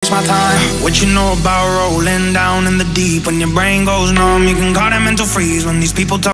waste my time. What you know about rolling down in the deep? When your brain goes numb, you can call it mental freeze. When these people talk